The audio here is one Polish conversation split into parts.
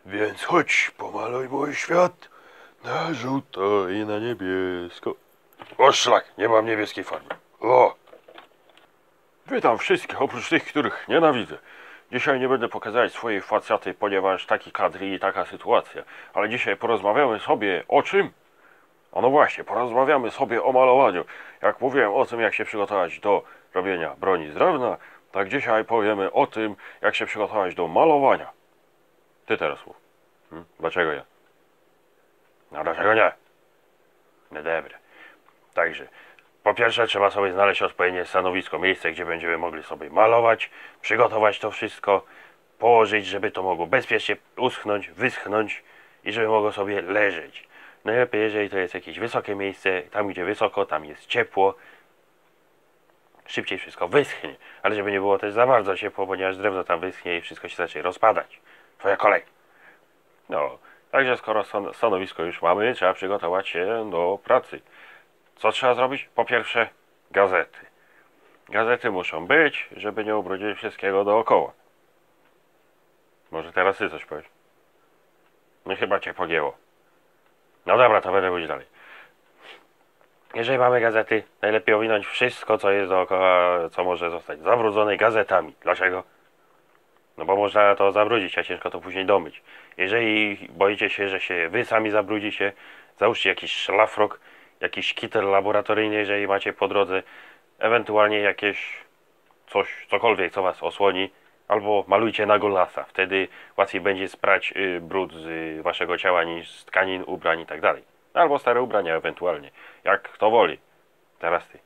Więc chodź, pomaluj mój świat na żółto i na niebiesko. O szlak, nie mam niebieskiej farby. O! Witam wszystkich, oprócz tych, których nienawidzę. Dzisiaj nie będę pokazywać swojej facaty, ponieważ taki kadr i taka sytuacja. Ale dzisiaj porozmawiamy sobie o czym? A no właśnie, porozmawiamy sobie o malowaniu. Jak mówiłem o tym, jak się przygotować do robienia broni z drewna, tak dzisiaj powiemy o tym, jak się przygotować do malowania. Ty teraz mów. Dlaczego ja? No dlaczego nie? No dobra. Także, po pierwsze trzeba sobie znaleźć odpowiednie stanowisko, miejsce, gdzie będziemy mogli sobie malować, przygotować to wszystko, położyć, żeby to mogło bezpiecznie uschnąć, wyschnąć i żeby mogło sobie leżeć. Najlepiej, jeżeli to jest jakieś wysokie miejsce, tam gdzie wysoko, tam jest ciepło, szybciej wszystko wyschnie, ale żeby nie było też za bardzo ciepło, ponieważ drewno tam wyschnie i wszystko się zacznie rozpadać. Twoja kolej. No, także skoro stanowisko już mamy, trzeba przygotować się do pracy. Co trzeba zrobić? Po pierwsze, gazety. Gazety muszą być, żeby nie ubrudzić wszystkiego dookoła. Może teraz ty coś powiesz? No chyba cię pogięło. No dobra, to będę mówić dalej. Jeżeli mamy gazety, najlepiej owinąć wszystko, co jest dookoła, co może zostać zabrudzone gazetami. Dlaczego? No bo można to zabrudzić, a ciężko to później domyć. Jeżeli boicie się, że się wy sami zabrudzicie, załóżcie jakiś szlafrok, jakiś kitel laboratoryjny, jeżeli macie po drodze, ewentualnie jakieś coś, cokolwiek, co was osłoni, albo malujcie na golasa. Wtedy łatwiej będzie sprać brud z waszego ciała niż z tkanin, ubrań i tak dalej. Albo stare ubrania ewentualnie, jak kto woli. Teraz ty.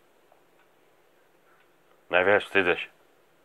No wiesz, wstydzę się.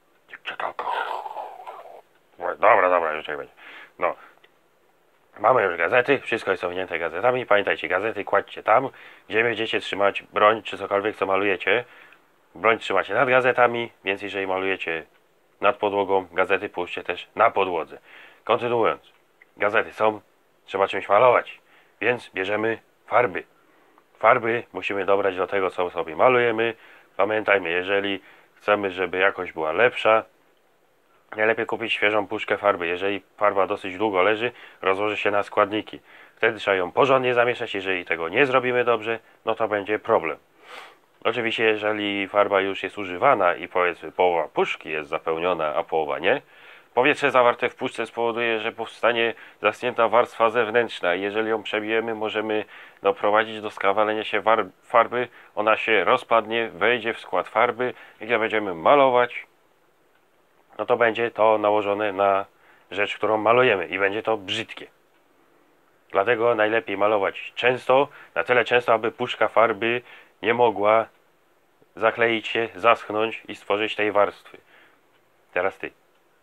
Dobra, już będzie. No. Mamy już gazety, wszystko jest owinięte gazetami. Pamiętajcie, gazety kładźcie tam, gdzie będziecie trzymać broń, czy cokolwiek, co malujecie. Broń trzymacie nad gazetami, więc jeżeli malujecie nad podłogą, gazety puśćcie też na podłodze. Kontynuując. Gazety są, trzeba czymś malować, więc bierzemy farby. Farby musimy dobrać do tego, co sobie malujemy. Pamiętajmy, jeżeli chcemy, żeby jakość była lepsza, najlepiej kupić świeżą puszkę farby. Jeżeli farba dosyć długo leży, rozłoży się na składniki. Wtedy trzeba ją porządnie zamieszać. Jeżeli tego nie zrobimy dobrze, no to będzie problem. Oczywiście, jeżeli farba już jest używana i powiedzmy połowa puszki jest zapełniona, a połowa nie, powietrze zawarte w puszce spowoduje, że powstanie zaschnięta warstwa zewnętrzna i jeżeli ją przebijemy, możemy doprowadzić do skawalenia się farby, ona się rozpadnie, wejdzie w skład farby i gdy będziemy malować, no to będzie to nałożone na rzecz, którą malujemy i będzie to brzydkie. Dlatego najlepiej malować często, na tyle często, aby puszka farby nie mogła zakleić się, zaschnąć i stworzyć tej warstwy. Teraz ty.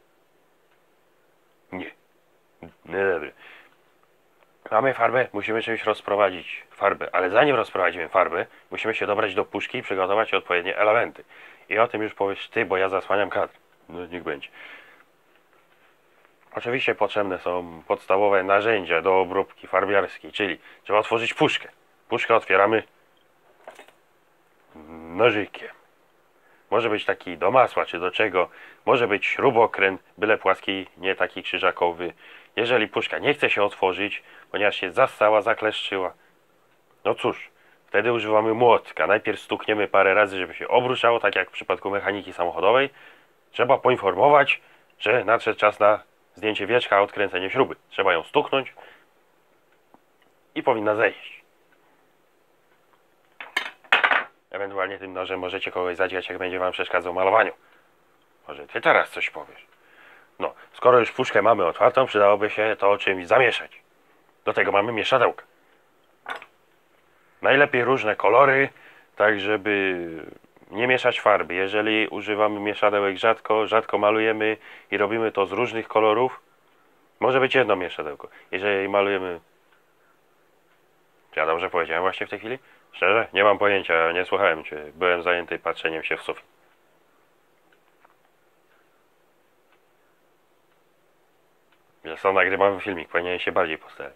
Nie. No dobra. Mamy farbę, musimy czymś rozprowadzić farbę, ale zanim rozprowadzimy farbę, musimy się dobrać do puszki i przygotować odpowiednie elementy. I o tym już powiesz ty, bo ja zasłaniam kadr. No niech będzie. Oczywiście potrzebne są podstawowe narzędzia do obróbki farbiarskiej, czyli trzeba otworzyć puszkę. Puszkę otwieramy nożykiem. Może być taki do masła, czy do czego. Może być śrubokręt, byle płaski, nie taki krzyżakowy. Jeżeli puszka nie chce się otworzyć, ponieważ się zastała, zakleszczyła, no cóż, wtedy używamy młotka. Najpierw stukniemy parę razy, żeby się obruszało, tak jak w przypadku mechaniki samochodowej. Trzeba poinformować, że nadszedł czas na zdjęcie wieczka, odkręcenie śruby. Trzeba ją stuknąć i powinna zejść. Ewentualnie tym nożem możecie kogoś zadziać, jak będzie wam przeszkadzał w malowaniu. Może ty teraz coś powiesz. No, skoro już puszkę mamy otwartą, przydałoby się to czymś zamieszać. Do tego mamy mieszadełka. Najlepiej różne kolory, tak żeby nie mieszać farby. Jeżeli używamy mieszadełek rzadko malujemy i robimy to z różnych kolorów, może być jedno mieszadełko. Jeżeli malujemy... Czy ja dobrze powiedziałem właśnie w tej chwili? Szczerze? Nie mam pojęcia, nie słuchałem cię. Byłem zajęty patrzeniem się w sufit. Zresztą nagrywamy filmik, powinien się bardziej postarać.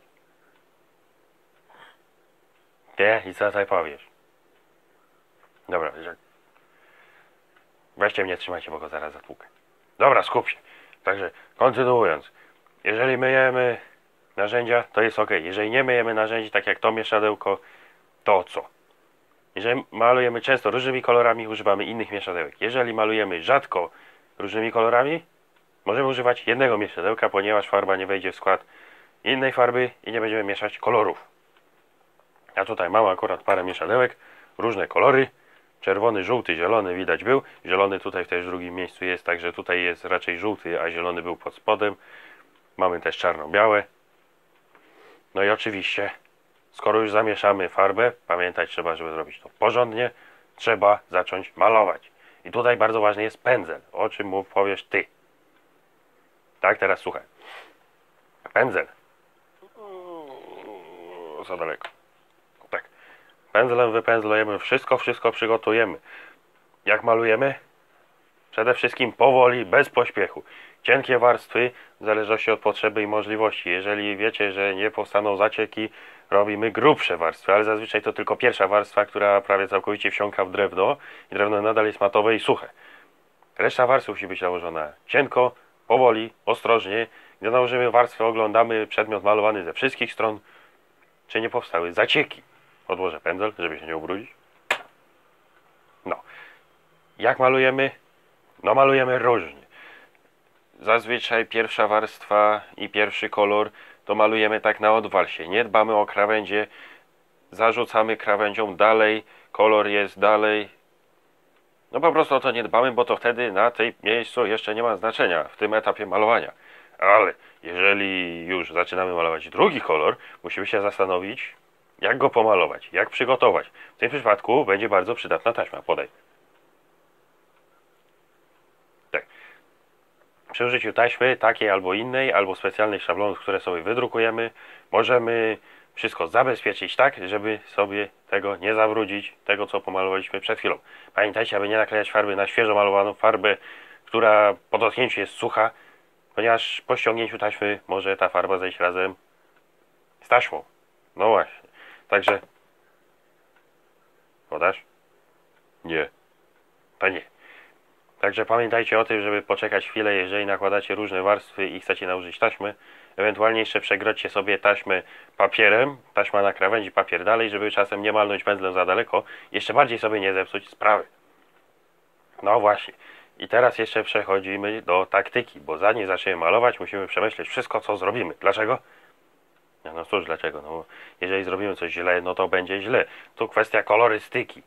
Nie? I co tutaj powiesz? Dobra, weźcie mnie, trzymajcie, bo go zaraz zatłukę. Dobra, skup się. Także kontynuując. Jeżeli myjemy narzędzia, to jest ok. Jeżeli nie myjemy narzędzi, tak jak to mieszadełko, to co? Jeżeli malujemy często różnymi kolorami, używamy innych mieszadełek. Jeżeli malujemy rzadko różnymi kolorami, możemy używać jednego mieszadełka, ponieważ farba nie wejdzie w skład innej farby i nie będziemy mieszać kolorów. Ja tutaj mam akurat parę mieszadełek, różne kolory. Czerwony, żółty, zielony widać był. Zielony tutaj w też drugim miejscu jest, także tutaj jest raczej żółty, a zielony był pod spodem. Mamy też czarno-białe. No i oczywiście, skoro już zamieszamy farbę, pamiętać trzeba, żeby zrobić to porządnie, trzeba zacząć malować. I tutaj bardzo ważny jest pędzel, o czym mu powiesz ty. Tak, teraz słuchaj. Pędzel. Za daleko. Tak. Pędzlem wypędzlujemy wszystko przygotujemy. Jak malujemy? Przede wszystkim powoli, bez pośpiechu. Cienkie warstwy, w zależności od potrzeby i możliwości. Jeżeli wiecie, że nie powstaną zacieki, robimy grubsze warstwy, ale zazwyczaj to tylko pierwsza warstwa, która prawie całkowicie wsiąka w drewno i drewno nadal jest matowe i suche. Reszta warstw musi być nałożona cienko, powoli, ostrożnie. Gdy nałożymy warstwę, oglądamy przedmiot malowany ze wszystkich stron, czy nie powstały zacieki. Odłożę pędzel, żeby się nie ubrudzić. No. Jak malujemy? No malujemy różnie. Zazwyczaj pierwsza warstwa i pierwszy kolor to malujemy tak na odwalsie. Nie dbamy o krawędzie, zarzucamy krawędzią dalej, kolor jest dalej. No po prostu o to nie dbamy, bo to wtedy na tej miejscu jeszcze nie ma znaczenia w tym etapie malowania. Ale jeżeli już zaczynamy malować drugi kolor, musimy się zastanowić, jak go pomalować, jak przygotować. W tym przypadku będzie bardzo przydatna taśma. Podaj. Tak. Przy użyciu taśmy takiej albo innej, albo specjalnych szablonów, które sobie wydrukujemy, możemy wszystko zabezpieczyć tak, żeby sobie tego nie zawrócić, tego co pomalowaliśmy przed chwilą. Pamiętajcie, aby nie naklejać farby na świeżo malowaną farbę, która po dotknięciu jest sucha, ponieważ po ściągnięciu taśmy może ta farba zejść razem z taśmą. No właśnie. Także... Podasz? Nie. To nie. Także pamiętajcie o tym, żeby poczekać chwilę, jeżeli nakładacie różne warstwy i chcecie nałożyć taśmy. Ewentualnie jeszcze przegrodźcie sobie taśmę papierem, taśma na krawędzi, papier dalej, żeby czasem nie malnąć pędzlem za daleko. Jeszcze bardziej sobie nie zepsuć sprawy. No właśnie. I teraz jeszcze przechodzimy do taktyki, bo zanim zaczniemy malować, musimy przemyśleć wszystko, co zrobimy. Dlaczego? No cóż, dlaczego? No, jeżeli zrobimy coś źle, no to będzie źle. Tu kwestia kolorystyki.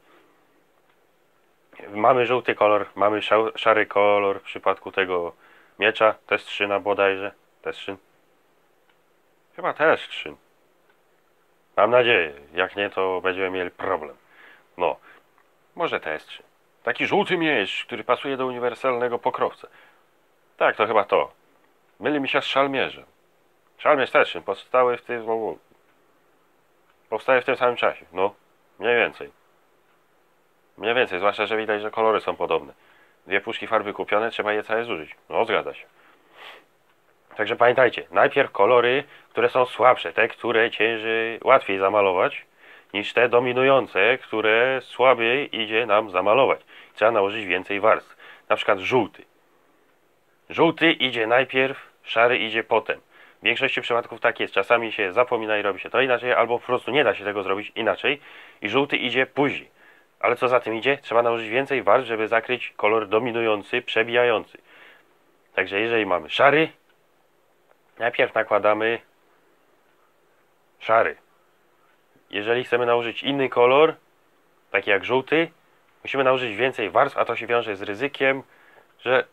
Mamy żółty kolor, mamy szary kolor w przypadku tego miecza, testrzyna bodajże. Testrzyn? Chyba testrzyn. Mam nadzieję, jak nie, to będziemy mieli problem. No, może testrzyn. Taki żółty miecz, który pasuje do uniwersalnego pokrowca. Tak, to chyba to. Myli mi się z szalmierzem. Szalmierz testrzyn powstały w tym... Powstaje w tym samym czasie. No, mniej więcej. Mniej więcej, zwłaszcza, że widać, że kolory są podobne. Dwie puszki farby kupione, trzeba je całe zużyć. No, zgadza się. Także pamiętajcie, najpierw kolory, które są słabsze, te, które cięży łatwiej zamalować, niż te dominujące, które słabiej idzie nam zamalować. Trzeba nałożyć więcej warstw. Na przykład żółty. Żółty idzie najpierw, szary idzie potem. W większości przypadków tak jest. Czasami się zapomina i robi się to inaczej, albo po prostu nie da się tego zrobić inaczej i żółty idzie później. Ale co za tym idzie? Trzeba nałożyć więcej warstw, żeby zakryć kolor dominujący, przebijający. Także jeżeli mamy szary, najpierw nakładamy szary. Jeżeli chcemy nałożyć inny kolor, taki jak żółty, musimy nałożyć więcej warstw, a to się wiąże z ryzykiem, że...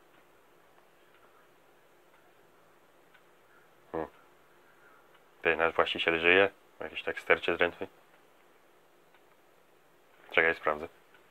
Nasz właściciel żyje? Jakieś tak stercie z drętwy? Czekaj, sprawdzę.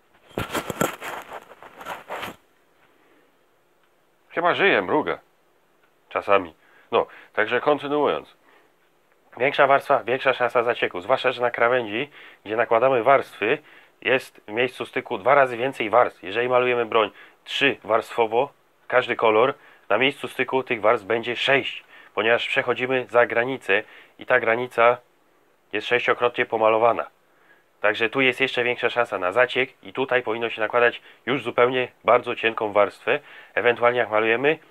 Chyba żyje, mruga. Czasami. No, także kontynuując. Większa warstwa, większa szansa zacieku. Zwłaszcza, że na krawędzi, gdzie nakładamy warstwy, jest w miejscu styku 2 razy więcej warstw. Jeżeli malujemy broń 3 warstwowo, każdy kolor, na miejscu styku tych warstw będzie 6. Ponieważ przechodzimy za granicę i ta granica jest 6-krotnie pomalowana. Także tu jest jeszcze większa szansa na zaciek i tutaj powinno się nakładać już zupełnie bardzo cienką warstwę. Ewentualnie jak malujemy,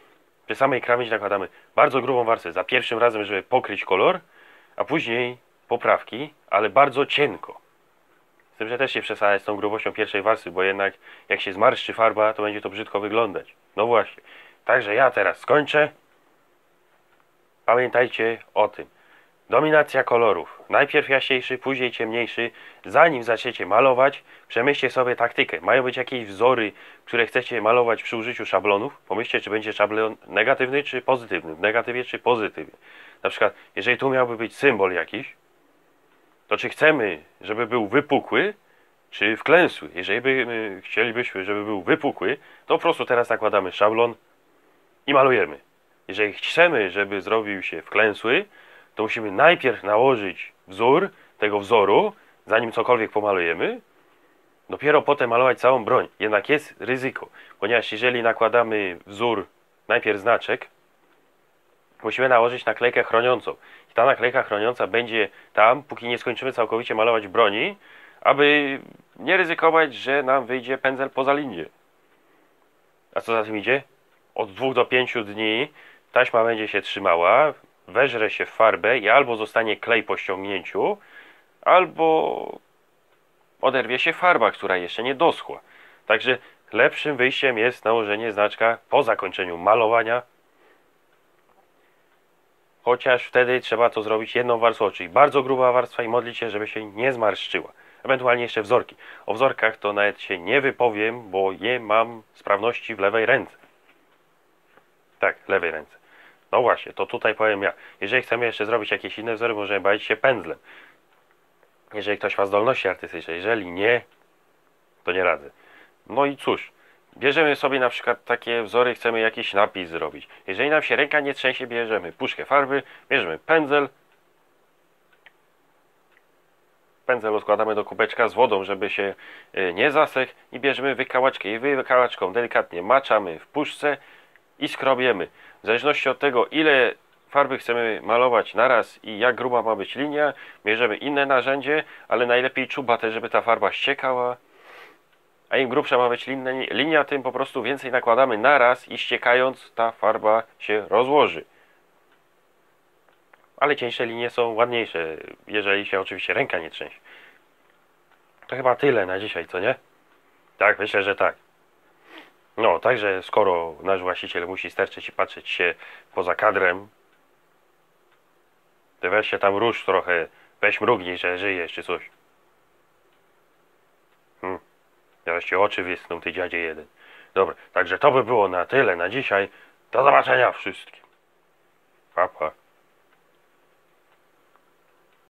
Przy samej krawędzi nakładamy bardzo grubą warstwę za pierwszym razem, żeby pokryć kolor, a później poprawki, ale bardzo cienko. Z tym, że też się przesadzać z tą grubością pierwszej warstwy, bo jednak jak się zmarszczy farba, to będzie to brzydko wyglądać. No właśnie. Także ja teraz skończę. Pamiętajcie o tym. Dominacja kolorów. Najpierw jaśniejszy, później ciemniejszy. Zanim zaczniecie malować, przemyślcie sobie taktykę. Mają być jakieś wzory, które chcecie malować przy użyciu szablonów. Pomyślcie, czy będzie szablon negatywny, czy pozytywny. W negatywie, czy pozytywie. Na przykład, jeżeli tu miałby być symbol jakiś, to czy chcemy, żeby był wypukły, czy wklęsły. Jeżeli chcielibyśmy, żeby był wypukły, to po prostu teraz nakładamy szablon i malujemy. Jeżeli chcemy, żeby zrobił się wklęsły, to musimy najpierw nałożyć wzór tego wzoru, zanim cokolwiek pomalujemy, dopiero potem malować całą broń. Jednak jest ryzyko, ponieważ jeżeli nakładamy wzór, najpierw znaczek, musimy nałożyć naklejkę chroniącą. I ta naklejka chroniąca będzie tam, póki nie skończymy całkowicie malować broni, aby nie ryzykować, że nam wyjdzie pędzel poza linię. A co za tym idzie? Od 2 do 5 dni taśma będzie się trzymała, weżre się w farbę i albo zostanie klej po ściągnięciu, albo oderwie się farba, która jeszcze nie doschła. Także lepszym wyjściem jest nałożenie znaczka po zakończeniu malowania, chociaż wtedy trzeba to zrobić jedną warstwą, czyli bardzo gruba warstwa i modlić się, żeby się nie zmarszczyła. Ewentualnie jeszcze wzorki. O wzorkach to nawet się nie wypowiem, bo je mam sprawności w lewej ręce. Tak, lewej ręce. No właśnie, to tutaj powiem ja. Jeżeli chcemy jeszcze zrobić jakieś inne wzory, możemy bawić się pędzlem. Jeżeli ktoś ma zdolności artystyczne, jeżeli nie, to nie radzę. No i cóż, bierzemy sobie na przykład takie wzory, chcemy jakiś napis zrobić. Jeżeli nam się ręka nie trzęsie, bierzemy puszkę farby, bierzemy pędzel. Pędzel rozkładamy do kubeczka z wodą, żeby się nie zasechł i bierzemy wykałaczkę i wykałaczką delikatnie maczamy w puszce i skrobiemy. W zależności od tego, ile farby chcemy malować naraz i jak gruba ma być linia, bierzemy inne narzędzie, ale najlepiej czubate, żeby ta farba ściekała. A im grubsza ma być linia, tym po prostu więcej nakładamy naraz i ściekając ta farba się rozłoży. Ale cieńsze linie są ładniejsze, jeżeli się oczywiście ręka nie trzęsie. To chyba tyle na dzisiaj, co nie? Tak, myślę, że tak. No, także skoro nasz właściciel musi sterczeć i patrzeć się poza kadrem, to weź się tam rusz trochę, weź mrugnij, że żyjesz czy coś. Teraz ci oczy wysną, ty dziadzie jeden. Dobra, także to by było na tyle na dzisiaj. Do zobaczenia wszystkim. Pa, pa.